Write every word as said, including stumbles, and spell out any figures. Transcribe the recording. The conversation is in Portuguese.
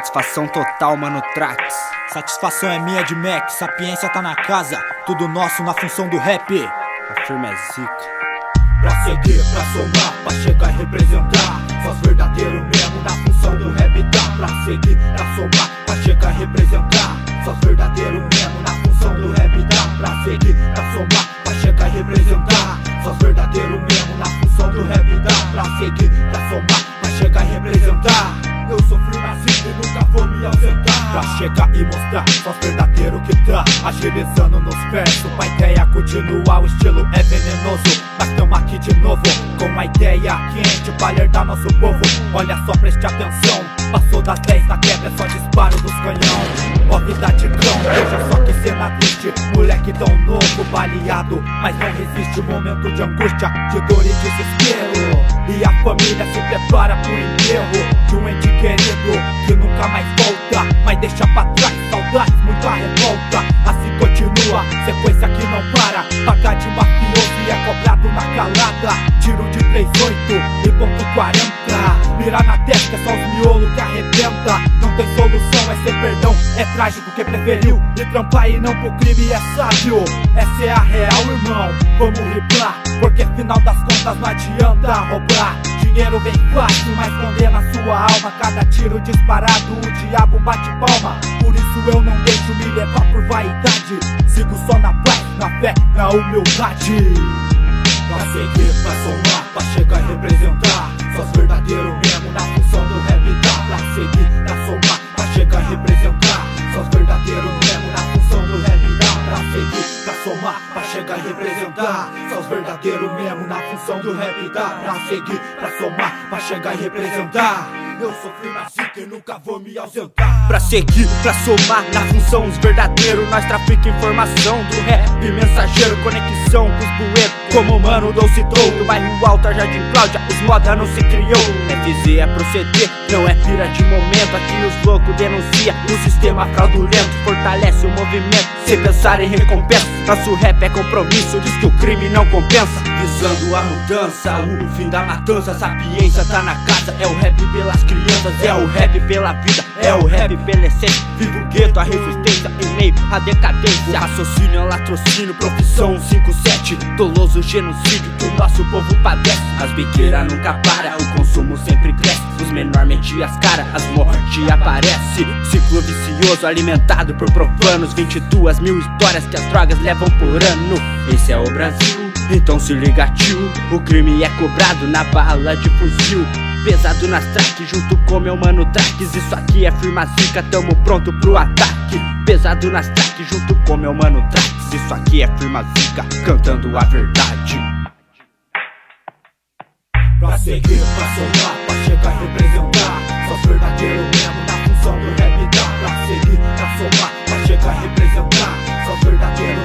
Satisfação total, mano, Trax. Satisfação é minha de Mac, sapiência tá na casa. Tudo nosso na função do rap. A firma é zica. Pra seguir, pra somar, pra chegar e representar. Sós verdadeiro mesmo na função do rap tá. Pra seguir, pra somar, pra chegar e representar. Sós verdadeiro mesmo na função do rap tá. Pra seguir, pra somar, pra chegar e representar. Sós verdadeiro mesmo na função do rap tá. Pra seguir, pra somar, pra chegar e representar. Eu sofri na cita e nunca vou me ausentar. Pra chegar e mostrar, só verdadeiro que tá. Agilizando nos versos, pra ideia continuar. O estilo é venenoso, mas tamo aqui de novo com a ideia quente pra alertar nosso povo. Olha só, preste atenção. Passou das dez na quebra, é só disparo dos canhão. Ó vida de cão, veja só que cena triste. Moleque tão novo, baleado, mas não resiste. Momento de angústia, de dor e desespero. E a família se prepara pro enterro de um ente querido que nunca mais volta, mas deixa pra trás saudades, muita revolta. Assim continua, sequência que não para. Pagar de mafioso e é cobrado na calada. Tiro de três oito e ponto quarenta. Mirar na testa, é só os miolos que arrebenta. Não tem solução, é ser perdão. É trágico que preferiu e trampar e não pro crime é sábio. Essa é a real, irmão, vamos riblar, porque final das contas não adianta roubar. Dinheiro vem fácil, mas condena sua alma. Cada tiro disparado, o diabo bate palma. Por isso eu não deixo me levar por vaidade. Sigo só na paz, na fé, na humildade. Pra seguir, pra somar, pra chegar e representar. Sós verdadeiro mesmo na função do rap tá. Pra seguir, pra somar, pra chegar e representar. Sós verdadeiro mesmo na função do rap tá. Pra seguir, pra somar, pra chegar e representar. Sós verdadeiro mesmo na função do rap tá. Pra seguir, pra somar, pra chegar e representar. Eu sofri na cita e nunca vou me ausentar. Pra seguir, pra somar, na função os verdadeiros. Nós trafica informação do rap mensageiro. Conexão com os bueiros, como o mano Dou citou. Do bairro Alto a Jardim Cláudia, os moda não se criou. F Z é proceder, não é pira de momento. Aqui os loucos denuncia o sistema fraudulento. Fortalece o movimento, sem pensar em recompensa. Nosso rap é compromisso, diz que o crime não compensa. Visando a mudança, o fim da matança. Sapiência tá na casa, é o rap pelas crianças, é o rap pela vida, é o rap pela essência. Viva o gueto, a resistência em meio à decadência. O raciocínio é latrocínio, profissão cinco sete. Doloso genocídio que o nosso povo padece. As biqueiras nunca para, o consumo sempre cresce. Os menor metem as caras, as mortes aparecem. Ciclo vicioso alimentado por profanos. Vinte e duas mil histórias que as drogas levam por ano. Esse é o Brasil, então se liga tio. O crime é cobrado na bala de fuzil. Pesado nas tracks, junto com meu mano Trax. Isso aqui é firma zica, tamo pronto pro ataque. Pesado nas tracks, junto com meu mano Trax. Isso aqui é firma zica, cantando a verdade. Pra seguir, pra somar, pra chegar e representar. Sós verdadeiro mesmo na função do rap tá. Pra seguir, pra somar, pra chegar e representar. Sós verdadeiro